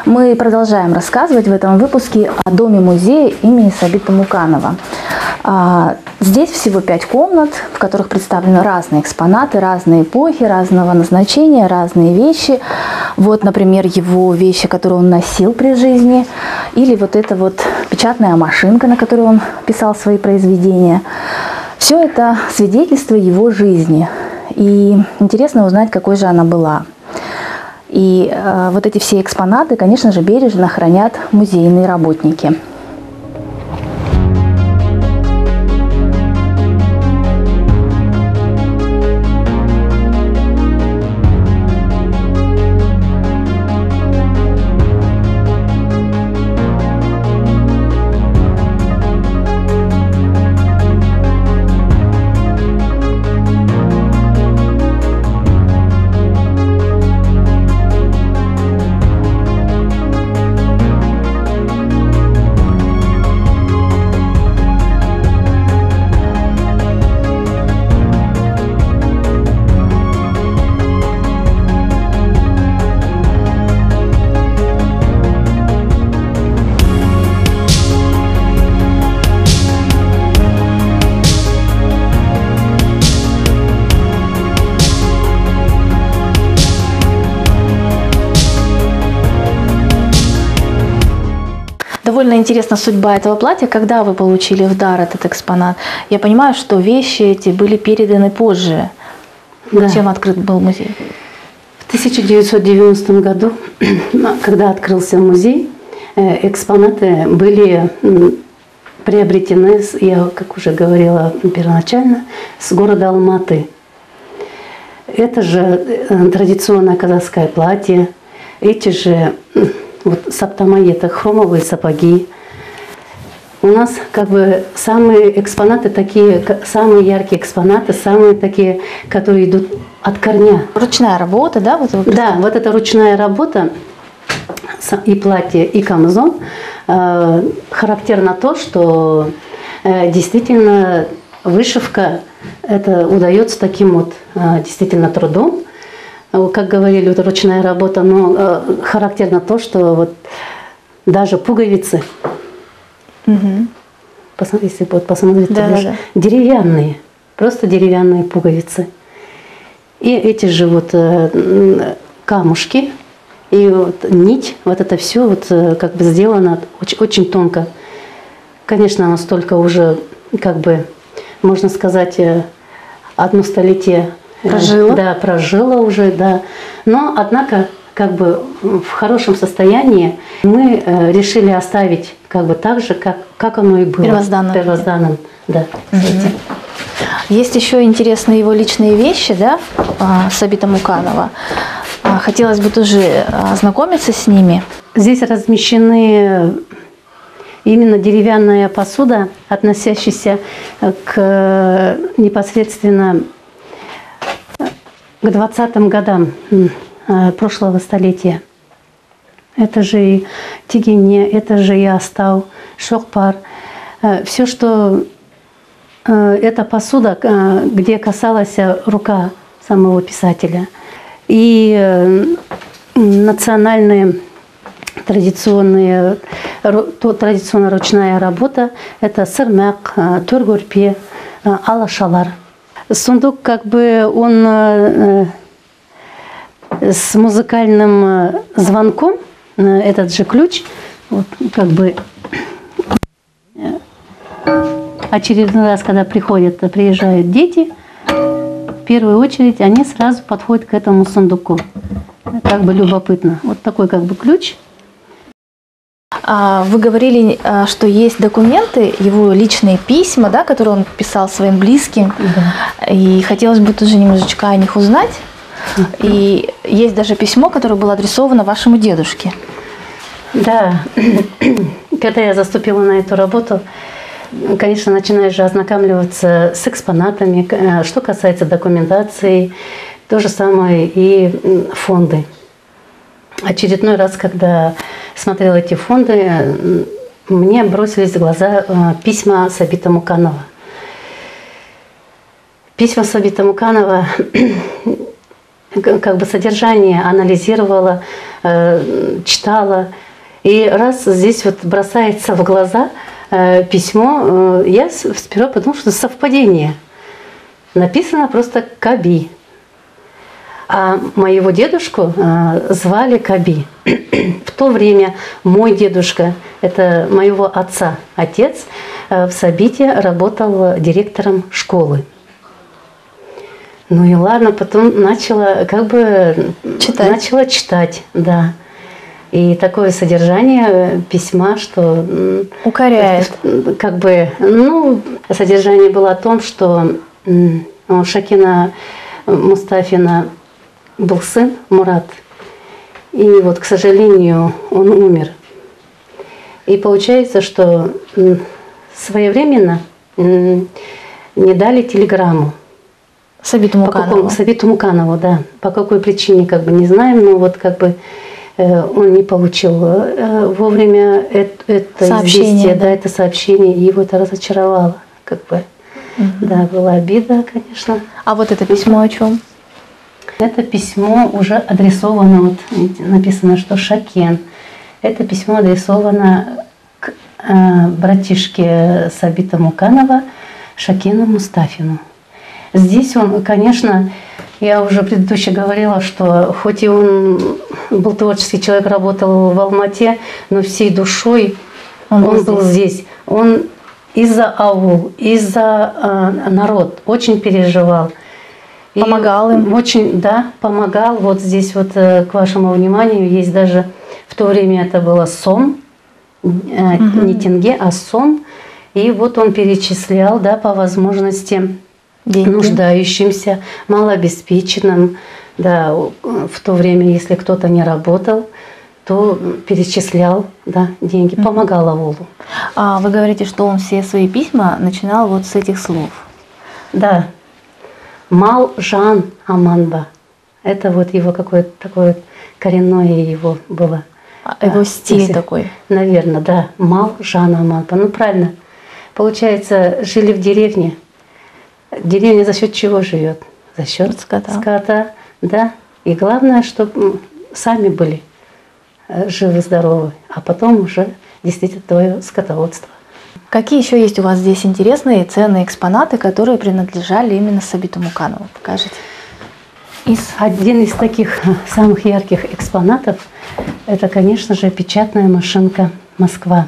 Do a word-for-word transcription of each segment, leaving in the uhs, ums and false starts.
Мы продолжаем рассказывать в этом выпуске о доме-музее имени Сабита Муканова. Здесь всего пять комнат, в которых представлены разные экспонаты, разные эпохи, разного назначения, разные вещи. Вот, например, его вещи, которые он носил при жизни, или вот эта вот печатная машинка, на которой он писал свои произведения. Все это свидетельство его жизни. И интересно узнать, какой же она была. И э, вот эти все экспонаты, конечно же, бережно хранят музейные работники. Довольно интересна судьба этого платья. Когда вы получили в дар этот экспонат? Я понимаю, что вещи эти были переданы позже. Да. Чем открыт был музей? В тысяча девятьсот девяностом году, когда открылся музей, экспонаты были приобретены, я, как уже говорила первоначально, с города Алматы. Это же традиционное казахское платье, эти же вот саптамай, это хромовые сапоги. У нас как бы самые экспонаты такие, самые яркие экспонаты, самые такие, которые идут от корня. Ручная работа, да? Вот да, вот эта ручная работа, и платье, и камзол, э, характерно то, что э, действительно вышивка, это удается таким вот э, действительно трудом. Как говорили, вот ручная работа, но э, характерно то, что вот даже пуговицы, угу. посмотрите, если вот посмотрите, да, да, да. деревянные, просто деревянные пуговицы. И эти же вот э, камушки и вот нить, вот это все вот э, как бы сделано очень, очень тонко. Конечно, оно столько уже, как бы, можно сказать, э, одно столетие. Прожила? Да, прожила уже, да. Но, однако, как бы в хорошем состоянии мы э, решили оставить как бы так же, как, как оно и было. Первозданным. Первозданным, да. Угу. Есть еще интересные его личные вещи, да, Сабита Муканова. Хотелось бы тоже ознакомиться с ними. Здесь размещены именно деревянная посуда, относящаяся к непосредственно к двадцатым годам прошлого столетия. Это же и тигене, это же и астау, шокпар. Все, что эта посуда, где касалась рука самого писателя. И национальные традиционные, традиционная ручная работа – это сырмак, төргөрпе, алашалар. Сундук, как бы он э, с музыкальным звонком, э, этот же ключ, вот, как бы э, очередной раз, когда приходят, приезжают дети, в первую очередь они сразу подходят к этому сундуку. Как бы любопытно. Вот такой как бы ключ. Вы говорили, что есть документы, его личные письма, да, которые он писал своим близким. Да. И хотелось бы тоже немножечко о них узнать. Uh-huh. И есть даже письмо, которое было адресовано вашему дедушке. Да. Когда я заступила на эту работу, конечно, начинаешь же ознакомливаться с экспонатами. Что касается документации, то же самое и фонды. Очередной раз, когда смотрела эти фонды, мне бросились в глаза письма Сабита Муканова. Письма Сабита Муканова как бы содержание анализировала, читала. И раз здесь вот бросается в глаза письмо, я сперва подумала, что совпадение. Написано просто Каби. А моего дедушку звали Каби. В то время мой дедушка, это моего отца, отец, в Сабите работал директором школы. Ну и ладно, потом начала как бы читать. Начала читать, да. И такое содержание письма, что укоряет. Как бы, ну, содержание было о том, что у Шакина Мустафина был сын Мурат, и вот, к сожалению, он умер. И получается, что своевременно не дали телеграмму. Сабиту Муканову. Сабиту Муканову, да. По какой причине, как бы не знаем, но вот как бы э, он не получил э, вовремя это, это известие, да. да, это сообщение, и его это разочаровало, как бы. Угу. Да, была обида, конечно. А вот это письмо о чем? Это письмо уже адресовано, вот написано, что Шакен. Это письмо адресовано к э, братишке Сабита Муканова Шакену Мустафину. Здесь он, конечно, я уже предыдущее говорила, что хоть и он был творческий человек, работал в Алмате, но всей душой он, он был здесь. Он и за аул, и за э, народ очень переживал. Помогал им? Очень, да, помогал. Вот здесь вот э, к вашему вниманию есть даже, в то время это было сом, э, угу. не тенге, а сом. И вот он перечислял, да, по возможности деньги нуждающимся, малообеспеченным. Да, в то время, если кто-то не работал, то перечислял, да, деньги, помогал аулу. А вы говорите, что он все свои письма начинал вот с этих слов. Да. Мал Жан Аманба. Это вот его какое-то такое коренное его было. Его стиль если, такой. Наверное, да. Мал Жан Аманба. Ну, правильно. Получается, жили в деревне. Деревня за счет чего живет? За счет скота. скота. Да. И главное, чтобы сами были живы-здоровы. А потом уже действительно твое скотоводство. Какие еще есть у вас здесь интересные и ценные экспонаты, которые принадлежали именно Сабиту Муканову? Покажите. Из... Один из таких самых ярких экспонатов – это, конечно же, печатная машинка «Москва».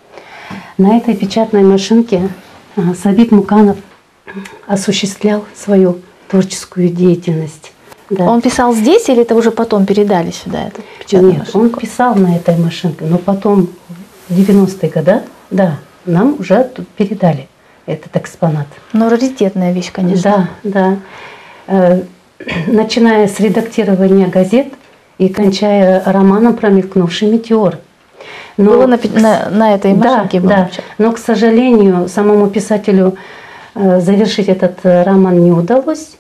На этой печатной машинке Сабит Муканов осуществлял свою творческую деятельность. Да. Он писал здесь или это уже потом передали сюда? Эту печатную Нет, машинку? Он писал на этой машинке, но потом в девяностые годы, да, нам уже тут передали этот экспонат. Ну, раритетная вещь, конечно. Да, да. Начиная с редактирования газет и кончая романом «Промелькнувший метеор». Но, было на, на, на этой машинке? Да, да. Но, к сожалению, самому писателю завершить этот роман не удалось.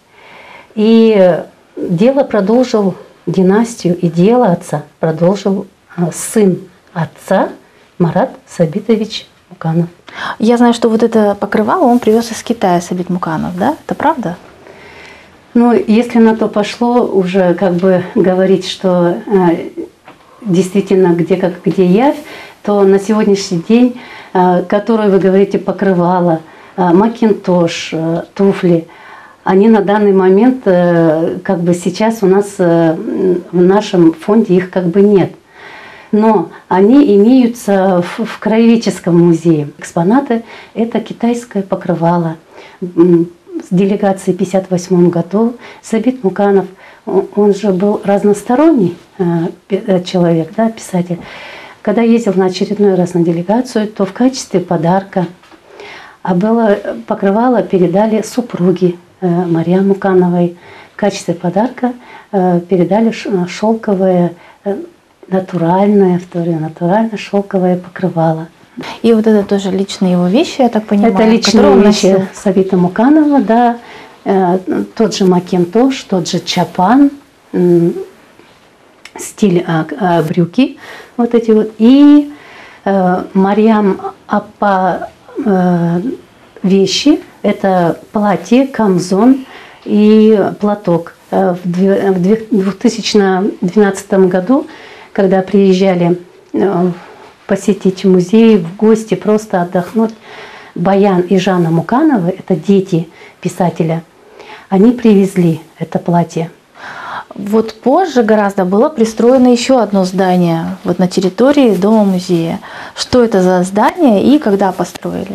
И дело продолжил, династию и дело отца продолжил сын отца Марат Сабитович Муканов. Я знаю, что вот это покрывало он привез из Китая, Сабит Муканов, да? Это правда? Ну, если на то пошло, уже как бы говорить, что э, действительно где как где явь, то на сегодняшний день, э, которую вы говорите, покрывало, э, макинтош, э, туфли, они на данный момент, э, как бы сейчас у нас э, в нашем фонде их как бы нет. Но они имеются в, в краеведческом музее. Экспонаты – это китайское покрывало. С делегацией в пятьдесят восьмом году Сабит Муканов, он, он же был разносторонний э, человек, да, писатель. Когда ездил на очередной раз на делегацию, то в качестве подарка, а было покрывало передали супруги э, Марьям Мукановой. В качестве подарка э, передали шелковое, э, натуральное, в то время натуральное шелковое покрывало. И вот это тоже личные его вещи, я так понимаю. Это личные вещи Сабита Муканова, да. Э, тот же макинтош, тот же чапан, э, стиль э, э, брюки, вот эти вот. И э, Марьям Аппа э, вещи, это платье, камзон и платок. в две тысячи двенадцатом году, когда приезжали посетить музей, в гости, просто отдохнуть, Баян и Жанна Мукановы, это дети писателя, они привезли это платье. Вот позже гораздо было пристроено еще одно здание вот на территории дома-музея. Что это за здание и когда построили?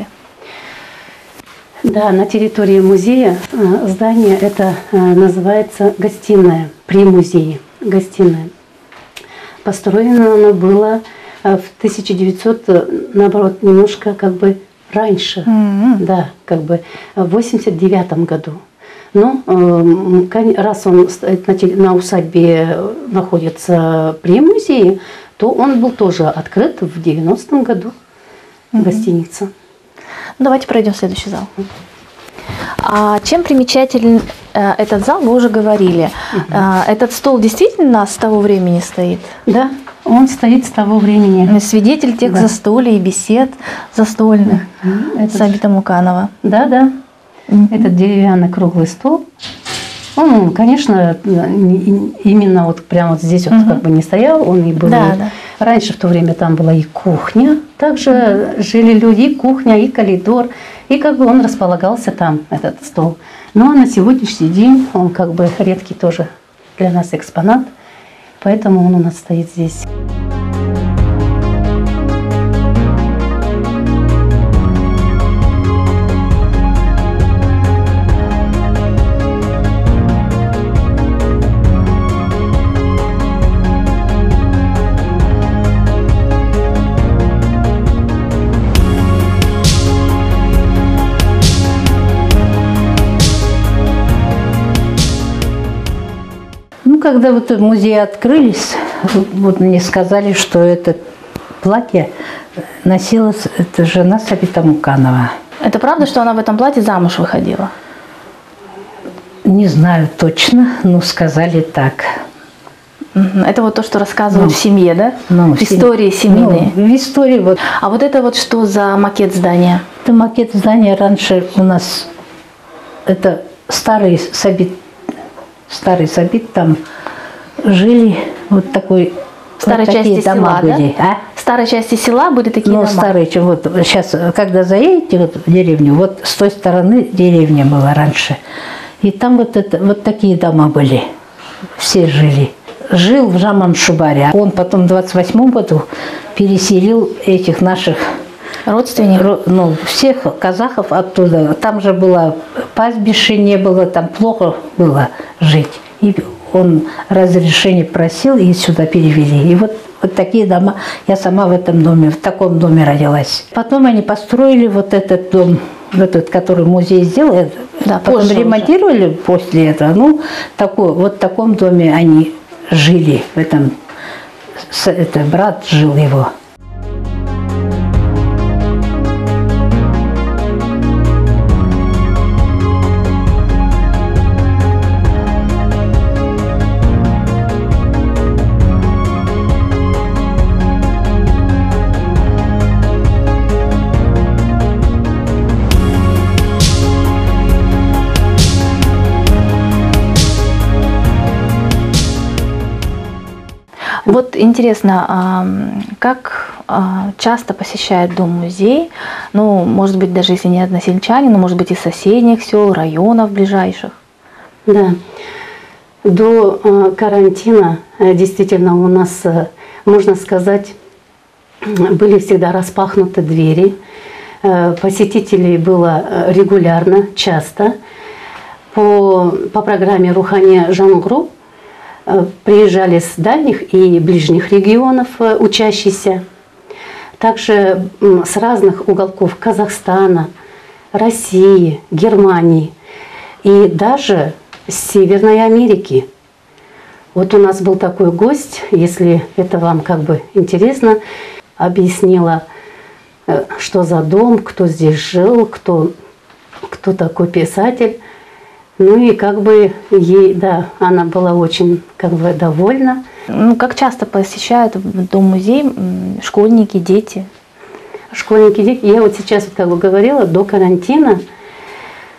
Да, на территории музея здание это называется гостиная при музее. Гостиная. Построено оно было в тысяча девятисотом, наоборот, немножко как бы раньше, mm-hmm. да, как бы в восемьдесят девятом году. Но раз он на усадьбе находится при музее, то он был тоже открыт в девяностом году, mm-hmm. гостиница. Давайте пройдем в следующий зал. А чем примечателен э, этот зал, вы уже говорили. Uh-huh. э, этот стол действительно с того времени стоит? Да, он стоит с того времени. Свидетель тех да. застолий и бесед застольных uh-huh. Сабита Муканова. Да, да. Uh-huh. Этот деревянный круглый стол. Он, конечно, именно вот прямо вот здесь uh-huh. вот как бы не стоял, он и был. Да, да. Раньше в то время там была и кухня, также mm-hmm. жили люди, и кухня, и коридор, и как бы он располагался там, этот стол. Но на сегодняшний день он как бы редкий тоже для нас экспонат, поэтому он у нас стоит здесь. Когда вот музеи открылись, вот мне сказали, что это платье носила это жена Сабита Муканова. Это правда, что она в этом платье замуж выходила? Не знаю точно, но сказали так. Это вот то, что рассказывают ну, в семье, да? Ну, в истории семейной. Ну, в истории вот. А вот это вот что за макет здания? Это макет здания раньше у нас, это старый Сабит, старый Сабит, там жили вот такой, в старой вот части села, были, да? А? В старой части села были такие ну, дома? Ну, старые, вот сейчас, когда заедете вот в деревню, вот с той стороны деревня была раньше. И там вот, это, вот такие дома были, все жили. Жил в Жаман-Шубаре. Он потом в двадцать восьмом году переселил этих наших родственников, ну, всех казахов оттуда. Там же было пастбище, не было, там плохо было жить. И он разрешение просил, и сюда перевели. И вот, вот такие дома. Я сама в этом доме, в таком доме родилась. Потом они построили вот этот дом, этот, который музей сделал. Да, потом ремонтировали уже. После этого. Ну, такой, вот в таком доме они жили. В этом, это брат жил его. Вот интересно, как часто посещает дом-музей, ну, может быть, даже если не односельчане, но, может быть, из соседних сел, районов ближайших? Да. До карантина действительно у нас, можно сказать, были всегда распахнуты двери. Посетителей было регулярно, часто. По, по программе «Рухания Жангру» приезжали с дальних и ближних регионов учащиеся, также с разных уголков Казахстана, России, Германии и даже с Северной Америки. Вот у нас был такой гость, если это вам как бы интересно, объяснила, что за дом, кто здесь жил, кто, кто такой писатель. Ну и как бы ей, да, она была очень как бы довольна. Ну, как часто посещают дом-музей школьники, дети? Школьники, дети. Я вот сейчас вот как бы говорила, до карантина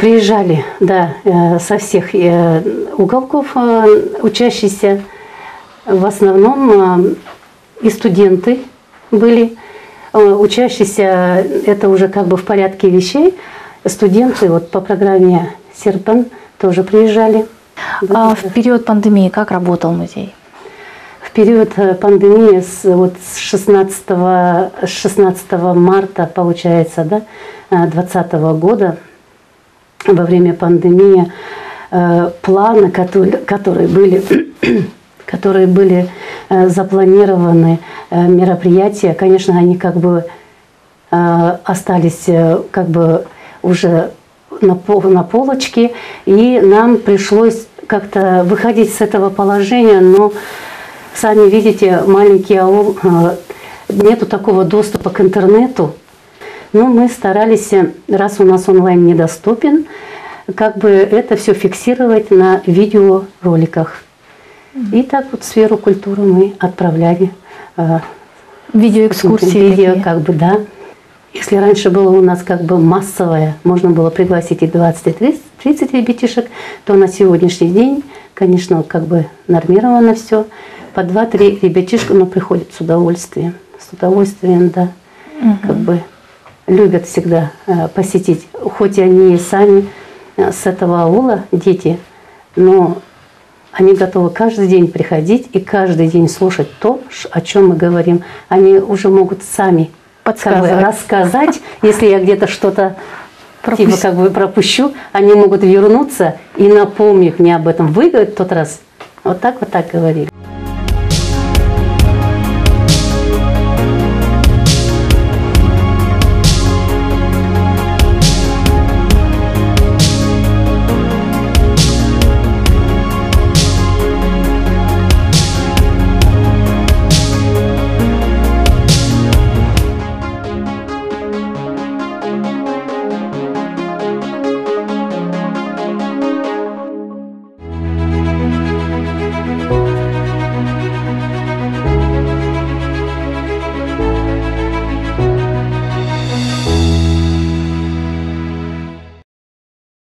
приезжали, да, э, со всех э, уголков э, учащиеся. В основном э, и студенты были. Э, учащиеся, это уже как бы в порядке вещей. Студенты вот по программе «Серпан» тоже приезжали. А в период пандемии как работал музей? В период пандемии с, вот, с шестнадцатого марта, получается, да, двадцатого года, во время пандемии, э, планы, которые, которые были, которые были э, запланированы, э, мероприятия, конечно, они как бы э, остались э, как бы уже на, пол, на полочке, и нам пришлось как-то выходить с этого положения, но сами видите, маленький аул, нету такого доступа к интернету, но мы старались, раз у нас онлайн недоступен, как бы это все фиксировать на видеороликах. И так вот сферу культуры мы отправляли. Видеоэкскурсии. Видео, как бы, да. Если раньше было у нас как бы массовое, можно было пригласить и двадцать, и тридцать ребятишек, то на сегодняшний день, конечно, как бы нормировано все. По два-три ребятишка, но приходят с удовольствием. С удовольствием, да. Угу. Как бы любят всегда э, посетить. Хоть и они сами э, с этого аула, дети, но они готовы каждый день приходить и каждый день слушать то, о чем мы говорим. Они уже могут сами как бы рассказать, если я где-то что-то типа как бы пропущу, они могут вернуться и напомнить мне об этом. Вы, говорит, в тот раз вот так вот так говорили.